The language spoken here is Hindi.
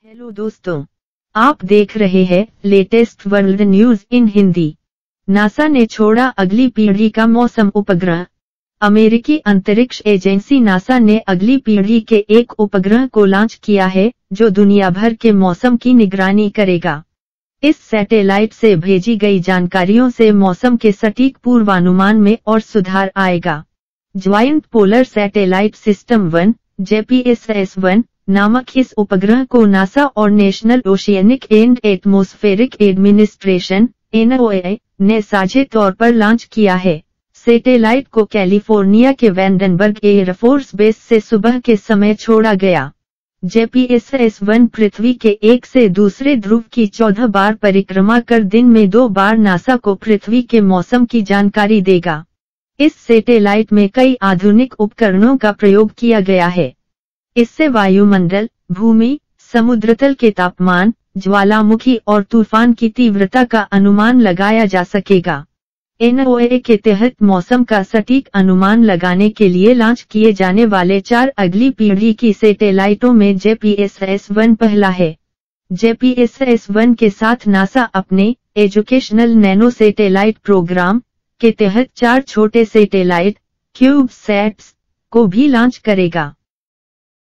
हेलो दोस्तों, आप देख रहे हैं latest world news in Hindi. NASA ने छोड़ा अगली पीढ़ी का मौसम उपग्रह। अमेरिकी अंतरिक्ष एजेंसी नासा ने अगली पीढ़ी के एक उपग्रह को लॉन्च किया है जो दुनिया भर के मौसम की निगरानी करेगा। इस सैटेलाइट से भेजी गई जानकारियों से मौसम के सटीक पूर्वानुमान में और सुधार आएगा। Joint polar satellite system 1 JPSS-1 नामक इस उपग्रह को नासा और national oceanic and atmospheric administration (NOAA) ने साझे तौर पर लॉन्च किया है। सैटेलाइट को कैलिफोर्निया के वैंडनबर्ग एयरफोर्स बेस से सुबह के समय छोड़ा गया। JPSS-1 पृथ्वी के एक से दूसरे ध्रुव की 14 बार परिक्रमा कर दिन में 2 बार नासा को पृथ्वी के मौसम की जानकारी देगा। इस सैटेलाइट में कई आधुनिक उपकरणों का प्रयोग किया गया है। इससे वायुमंडल, भूमि, समुद्रतल के तापमान, ज्वालामुखी और तूफान की तीव्रता का अनुमान लगाया जा सकेगा। NOAA के तहत मौसम का सटीक अनुमान लगाने के लिए लॉन्च किए जाने वाले 4 अगली पीढ़ी की सैटेलाइटों में JPSS-1 पहला है। JPSS-1 के साथ नासा अपने एजुकेशनल नैनो सैटेलाइट प्रोग्राम के तहत 4 छोटे सैटेलाइट क्यूबसैट्स को भी लॉन्च करेगा।